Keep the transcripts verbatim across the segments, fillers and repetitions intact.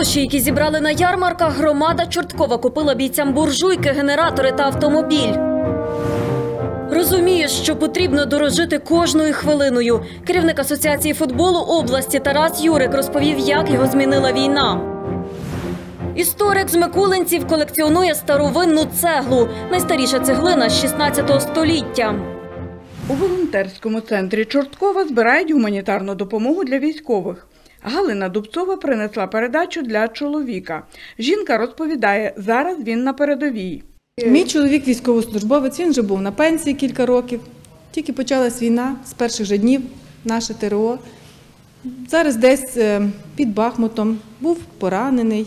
гроші, які зібрали на ярмарках, громада Чорткова купила бійцям буржуйки, генератори та автомобіль. Розуміє, що потрібно дорожити кожною хвилиною. Керівник Асоціації футболу області Тарас Юрик розповів, як його змінила війна. Історик з Микулинців колекціонує старовинну цеглу. Найстаріша цеглина з шістнадцятого століття. У волонтерському центрі Чорткова збирають гуманітарну допомогу для військових. Галина Дубцова принесла передачу для чоловіка. Жінка розповідає, зараз він на передовій. Мій чоловік військовослужбовець, він вже був на пенсії кілька років. Тільки почалась війна, з перших же днів наше ТРО. Зараз десь під Бахмутом, був поранений.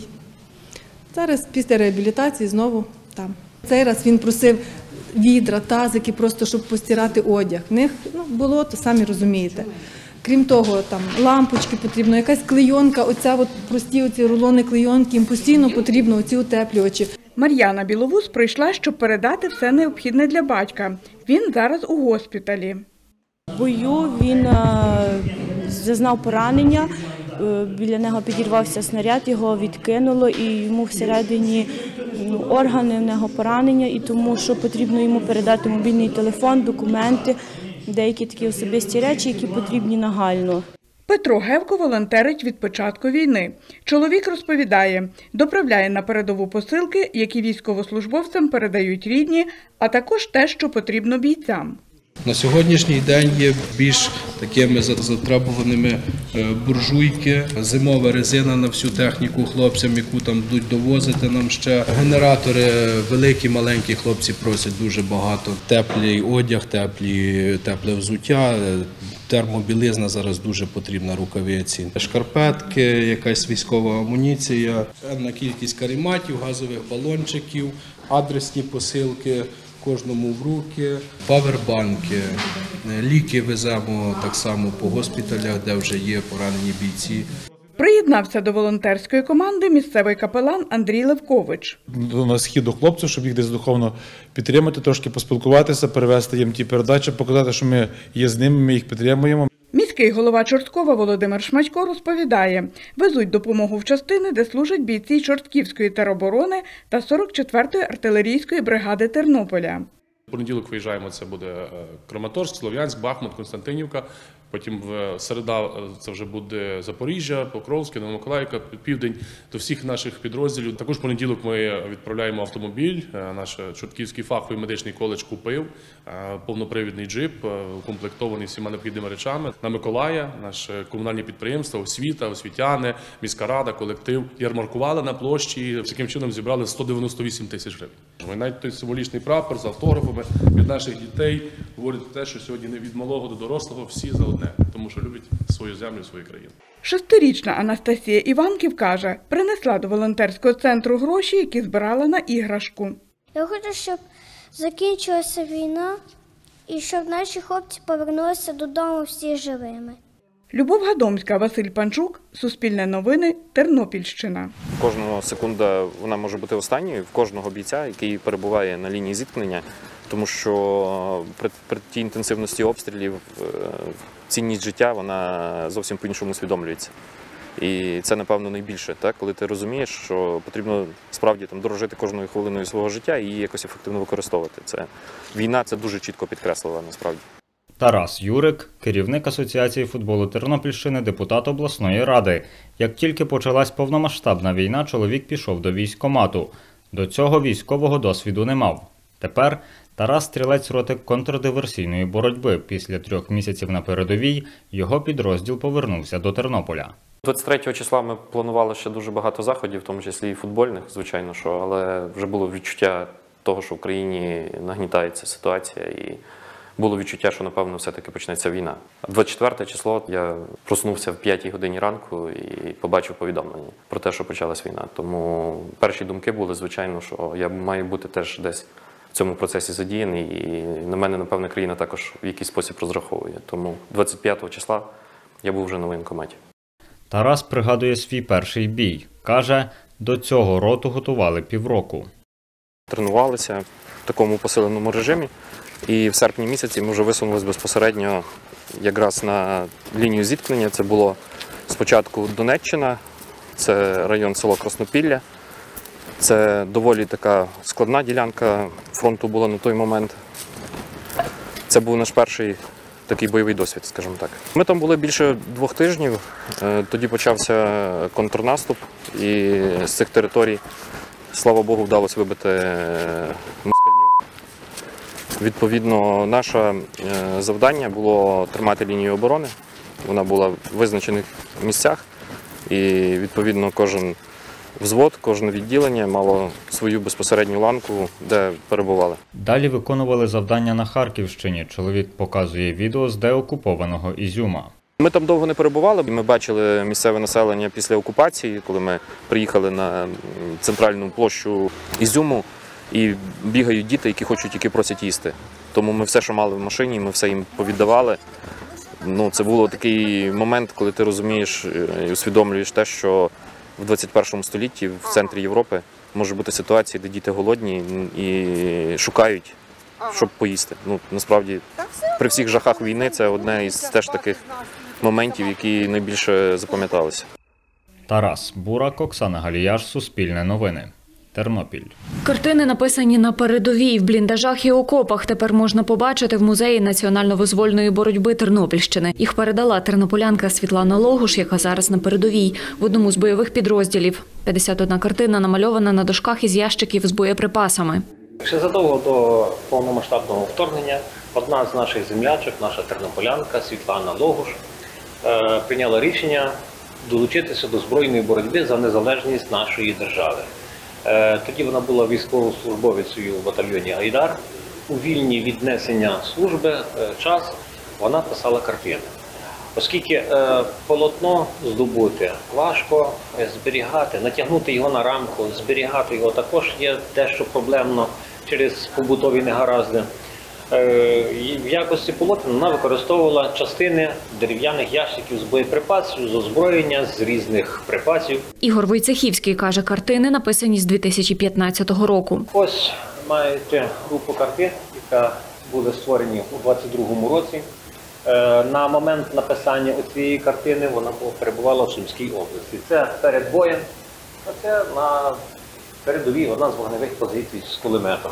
Зараз після реабілітації знову там. Цей раз він просив відра, тазики, просто щоб постирати одяг. В них ну, було, то самі розумієте. Крім того, там лампочки потрібно, якась клейонка, оця от прості оці рулони клейонки, їм постійно потрібно оці утеплювачі. Мар'яна Біловус прийшла, щоб передати все необхідне для батька. Він зараз у госпіталі. В бою він зазнав поранення, біля нього підірвався снаряд, його відкинуло і йому всередині ну, органи в нього поранення, і тому що потрібно йому передати мобільний телефон, документи, деякі такі особисті речі, які потрібні нагально. Петро Гевко волонтерить від початку війни. Чоловік розповідає, доправляє на передову посилки, які військовослужбовцям передають рідні, а також те, що потрібно бійцям. На сьогоднішній день є більш такими затребуваними буржуйки, зимова резина на всю техніку хлопцям, яку там будуть довозити нам ще. Генератори великі, маленькі хлопці просять дуже багато. Теплий одяг, теплі, тепле взуття, термобілизна зараз дуже потрібна, рукавиці. Шкарпетки, якась військова амуніція, певна кількість карематів, газових балончиків, адресні посилки. Кожному в руки, павербанки, ліки веземо так само по госпіталях, де вже є поранені бійці. Приєднався до волонтерської команди місцевий капелан Андрій Левкович. На схід до хлопців, щоб їх десь духовно підтримати, трошки поспілкуватися, перевести їм ті передачі, показати, що ми є з ними, ми їх підтримуємо. Міський голова Чорткова Володимир Шматько розповідає, везуть допомогу в частини, де служать бійці Чортківської тероборони та сорок четвертої артилерійської бригади Тернополя. В понеділок виїжджаємо, це буде Краматорськ, Слов'янськ, Бахмут, Константинівка. Потім в середа це вже буде Запоріжжя, Покровське, Новомиколаївка, Південь, до всіх наших підрозділів. Також в понеділок ми відправляємо автомобіль. Наш Чортківський фаховий медичний коледж купив повнопривідний джип, укомплектований всіма необхідними речами. На Миколая, наше комунальне підприємство, освіта, освітяни, міська рада, колектив ярмаркували на площі і таким чином зібрали сто дев'яносто вісім тисяч гривень. Ми навіть той символічний прапор з автографами від наших дітей говорить те, що сьогодні не від малого до дорослого всі за одне, тому що люблять свою землю, свою країну. Шестирічна Анастасія Іванків каже, принесла до волонтерського центру гроші, які збирала на іграшку. Я хочу, щоб закінчилася війна і щоб наші хлопці повернулися додому всі живими. Любов Гадомська, Василь Панчук, Суспільне новини, Тернопільщина. Кожна секунда вона може бути останньою в кожного бійця, який перебуває на лінії зіткнення, тому що при, при тій інтенсивності обстрілів цінність життя вона зовсім по-іншому усвідомлюється. І це, напевно, найбільше, так? Коли ти розумієш, що потрібно справді там, дорожити кожною хвилиною свого життя і її якось ефективно використовувати. Це, війна це дуже чітко підкреслила насправді. Тарас Юрик, керівник Асоціації футболу Тернопільщини, депутат обласної ради. Як тільки почалась повномасштабна війна, чоловік пішов до військкомату. До цього військового досвіду не мав. Тепер Тарас – стрілець роти контрдиверсійної боротьби. Після трьох місяців на передовій його підрозділ повернувся до Тернополя. двадцять третього числа ми планували ще дуже багато заходів, в тому числі і футбольних, звичайно, що, але вже було відчуття того, що в країні нагнітається ситуація і було відчуття, що, напевно, все-таки почнеться війна. двадцять четверте число я проснувся в п'ятій годині ранку і побачив повідомлення про те, що почалась війна. Тому перші думки були, звичайно, що я маю бути теж десь в цьому процесі задіяний, і на мене, напевно, країна також в якийсь спосіб розраховує. Тому двадцять п'ятого числа я був вже на воєнкоматі. Тарас пригадує свій перший бій. Каже, до цього роту готували півроку. Тренувалися в такому посиленому режимі, і в серпні місяці ми вже висунулися безпосередньо якраз на лінію зіткнення. Це було спочатку Донеччина, Це район село Краснопілля. Це доволі така складна ділянка фронту була на той момент. Це був наш перший такий бойовий досвід, скажімо так. Ми там були більше двох тижнів, тоді почався контрнаступ, і з цих територій, слава Богу, вдалося вибити москальню. Відповідно, наше завдання було тримати лінію оборони. Вона була в визначених місцях, і відповідно кожен взвод, кожне відділення мало свою безпосередню ланку, де перебували. Далі виконували завдання на Харківщині. Чоловік показує відео з деокупованого Ізюма. Ми там довго не перебували, ми бачили місцеве населення після окупації, коли ми приїхали на центральну площу Ізюму, і бігають діти, які хочуть, які просять їсти. Тому ми все, що мали в машині, ми все їм повіддавали. Ну, це був такий момент, коли ти розумієш і усвідомлюєш те, що в двадцять першому столітті в центрі Європи може бути ситуація, де діти голодні і шукають, щоб поїсти. Ну, насправді, при всіх жахах війни це одне із теж таких моментів, які найбільше запам'яталися. Тарас Бурак, Оксана Галіяш, Суспільне новини. Тернопіль. Картини, написані на передовій, в бліндажах і окопах, тепер можна побачити в музеї національно-визвольної боротьби Тернопільщини. Їх передала тернополянка Світлана Логуш, яка зараз на передовій, в одному з бойових підрозділів. п'ятдесят одна картина намальована на дошках із ящиків з боєприпасами. Ще задовго до повномасштабного вторгнення одна з наших землячок, наша тернополянка Світлана Логуш, прийняла рішення долучитися до збройної боротьби за незалежність нашої держави. Тоді вона була військовослужбовицею в батальйоні «Айдар». У вільні від несення служби час вона писала картини. Оскільки полотно здобути важко, зберігати, натягнути його на рамку, зберігати його також є дещо проблемно через побутові негаразди. В якості полотна вона використовувала частини дерев'яних ящиків з боєприпасів, з озброєння, з різних припасів. Ігор Войцехівський каже, картини написані з дві тисячі п'ятнадцятого року. Ось маєте групу картин, яка були створені у двадцять другому році. На момент написання цієї картини вона перебувала в Сумській області. Це перед боєм, а це на передовій одна з вогневих позицій з кулеметом.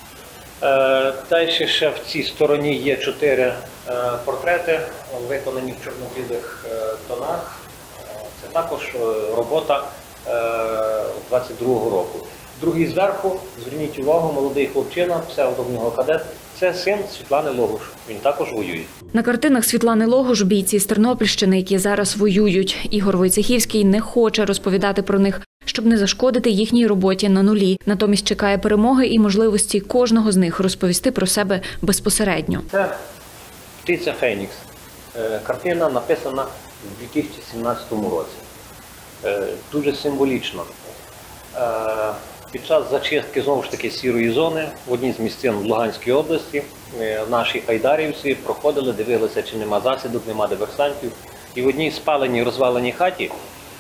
Далі ще в цій стороні є чотири портрети, виконані в чорно-білих тонах. Це також робота двадцять другого року. Другий зверху, зверніть увагу, молодий хлопчина, псевдо в нього кадет. Це син Світлани Логуш, він також воює. На картинах Світлани Логуш бійці з Тернопільщини, які зараз воюють. Ігор Войцехівський не хоче розповідати про них, щоб не зашкодити їхній роботі на нулі. Натомість чекає перемоги і можливості кожного з них розповісти про себе безпосередньо. Це «Птиця Фенікс». Картина написана в дві тисячі сімнадцятому році. Дуже символічно. Під час зачистки, знову ж таки, сірої зони в одній з місцин в Луганській області наші айдарівці проходили, дивилися, чи нема засідок, нема диверсантів. І в одній спаленій, розваленій хаті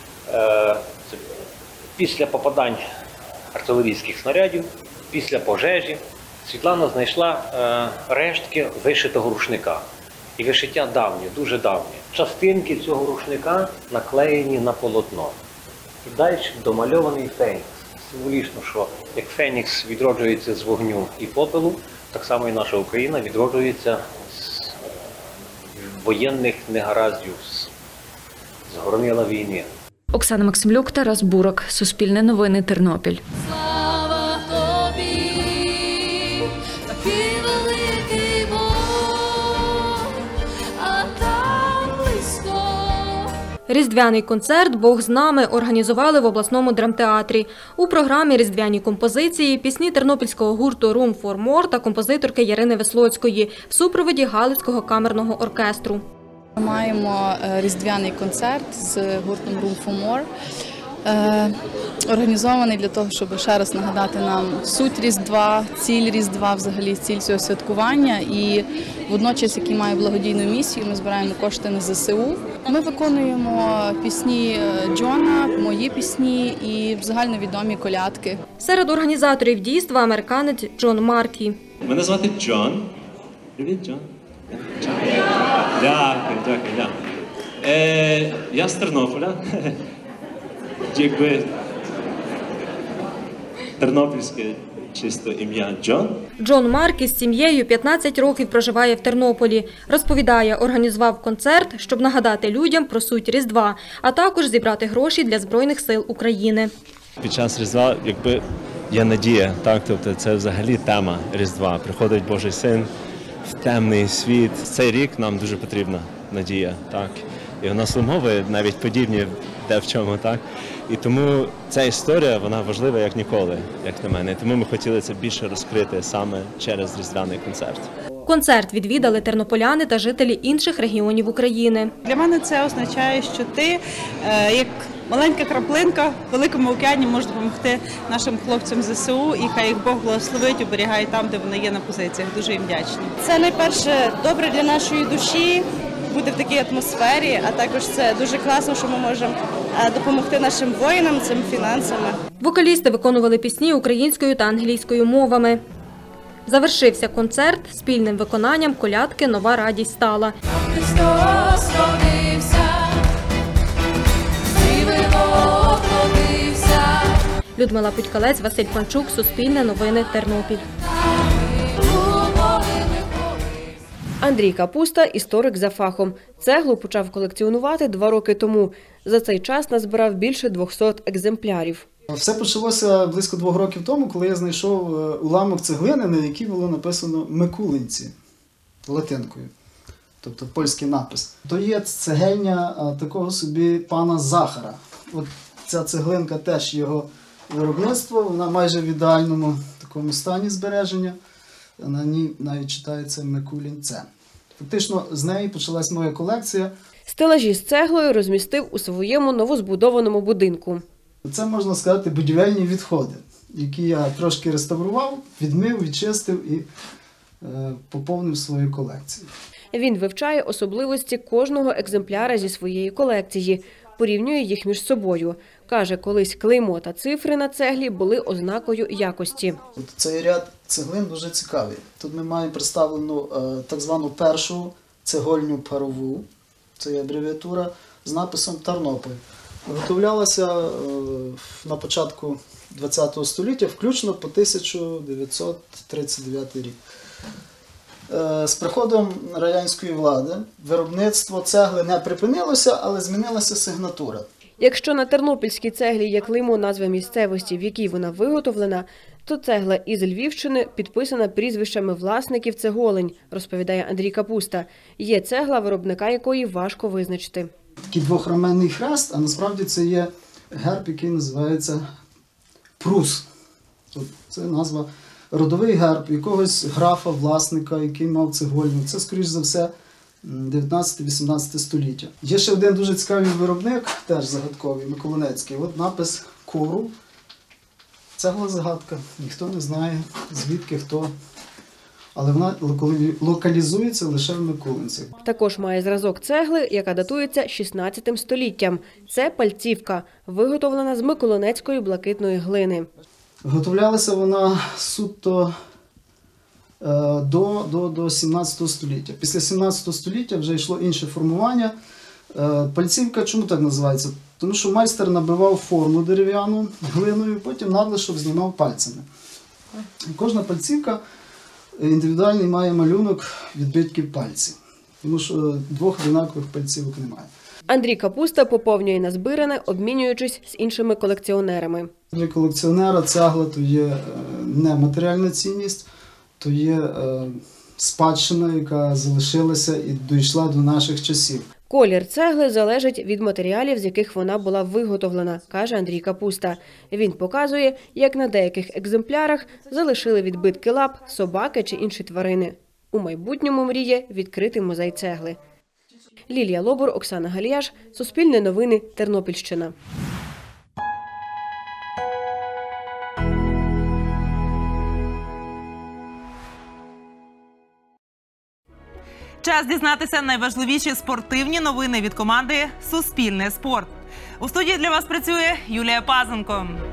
після попадань артилерійських снарядів, після пожежі, Світлана знайшла рештки вишитого рушника. І вишиття давнє, дуже давнє. Частинки цього рушника наклеєні на полотно. І далі домальований фенікс. Символічно, що як фенікс відроджується з вогню і попелу, так само і наша Україна відроджується з воєнних негараздів, з горнила війни. Оксана Максимлюк, Тарас Бурак, Суспільне новини, Тернопіль. Слава тобі, такий великий Бог, а там близько. Різдвяний концерт «Бог з нами» організували в обласному драмтеатрі. У програмі різдвяні композиції, пісні тернопільського гурту «Room for More» та композиторки Ярини Веслоцької в супроводі Галицького камерного оркестру. Маємо різдвяний концерт з гуртом «Room for More», організований для того, щоб ще раз нагадати нам суть Різдва, ціль Різдва, взагалі ціль цього святкування. І водночас, який має благодійну місію, ми збираємо кошти на зе се у. Ми виконуємо пісні Джона, мої пісні і загальновідомі колядки. Серед організаторів дійства американець Джон Марті. Мене звати Джон. Привіт, Джон. Дякую, дякую, дякую. Е, я з Тернополя. якби тернопільське чисто ім'я Джон. Джон Марк із сім'єю п'ятнадцять років проживає в Тернополі. Розповідає, організував концерт, щоб нагадати людям про суть Різдва, а також зібрати гроші для Збройних сил України. Під час Різдва, якби, є надія, так, тобто це взагалі тема Різдва. Приходить Божий Син в темний світ. Цей рік нам дуже потрібна надія, так. І вона сломовує навіть подібні де в чому, так. І тому ця історія, вона важлива як ніколи, як на мене. Тому ми хотіли це більше розкрити саме через різдвяний концерт. Концерт відвідали тернополяни та жителі інших регіонів України. Для мене це означає, що ти, як маленька краплинка в великому океані, можеш допомогти нашим хлопцям зе се у, і хай їх Бог благословить, оберігає там, де вони є на позиціях. Дуже їм вдячні. Це найперше добре для нашої душі бути в такій атмосфері, а також це дуже класно, що ми можемо допомогти нашим воїнам цим фінансами. Вокалісти виконували пісні українською та англійською мовами. Завершився концерт спільним виконанням колядки «Нова радість стала». Христос родився, зцілило плодився. Людмила Путькалець, Василь Панчук, Суспільне новини, Тернопіль. Андрій Капуста – історик за фахом. Цеглу почав колекціонувати два роки тому. За цей час назбирав більше двохсот екземплярів. Все почалося близько двох років тому, коли я знайшов уламок цеглини, на якій було написано «Микулинці» латинкою, тобто польський напис. То є цегельня такого собі пана Захара. От ця цеглинка теж його виробництво, вона майже в ідеальному такому стані збереження. На ній навіть читається «Микулінце». Фактично з неї почалась моя колекція. Стелажі з цеглою розмістив у своєму новозбудованому будинку. Це, можна сказати, будівельні відходи, які я трошки реставрував, відмив, відчистив і е, поповнив свою колекцію. Він вивчає особливості кожного екземпляра зі своєї колекції, порівнює їх між собою. Каже, колись клеймо та цифри на цеглі були ознакою якості. Цей ряд цеглин дуже цікавий. Тут ми маємо представлену е, так звану першу цегольню парову, це є абревіатура, з написом «Тернопіль». Виготовлялася е, на початку ХХ століття, включно по тисяча дев'ятсот тридцять дев'ятий рік. Е, з приходом радянської влади виробництво цегли не припинилося, але змінилася сигнатура. Якщо на тернопільській цеглі є клеймо назви місцевості, в якій вона виготовлена, то цегла із Львівщини підписана прізвищами власників цеголень, розповідає Андрій Капуста. Є цегла, виробника якої важко визначити. Такий двохраменний хрест, а насправді це є герб, який називається Прус. Це назва, родовий герб якогось графа, власника, який мав цегольню. Це, скоріш за все, дев'ятнадцяте-вісімнадцяте століття. Є ще один дуже цікавий виробник, теж загадковий, Миколинецький. От напис «Кору». Цегла загадка. Ніхто не знає, звідки, хто. Але вона локалізується лише в Микулинці. Також має зразок цегли, яка датується шістнадцятим століттям. Це пальцівка, виготовлена з миколинецької блакитної глини. Виготовлялася вона суто до, до, до сімнадцятого століття. Після сімнадцятого століття вже йшло інше формування. Пальцівка чому так називається? Тому що майстер набивав форму дерев'яну глиною, потім надлишок знімав пальцями. Кожна пальцівка індивідуальний має малюнок відбитків пальців, тому що двох однакових пальцівок немає. Андрій Капуста поповнює назбиране, обмінюючись з іншими колекціонерами. Для колекціонера цегла то є не матеріальна цінність, то є спадщина, яка залишилася і дійшла до наших часів. Колір цегли залежить від матеріалів, з яких вона була виготовлена, каже Андрій Капуста. Він показує, як на деяких екземплярах залишили відбитки лап, собаки чи інші тварини. У майбутньому мріє відкрити музей цегли. Лілія Лобур, Оксана Галіяш, Суспільне новини, Тернопільщина. Час дізнатися найважливіші спортивні новини від команди «Суспільне спорт». У студії для вас працює Юлія Пазенко.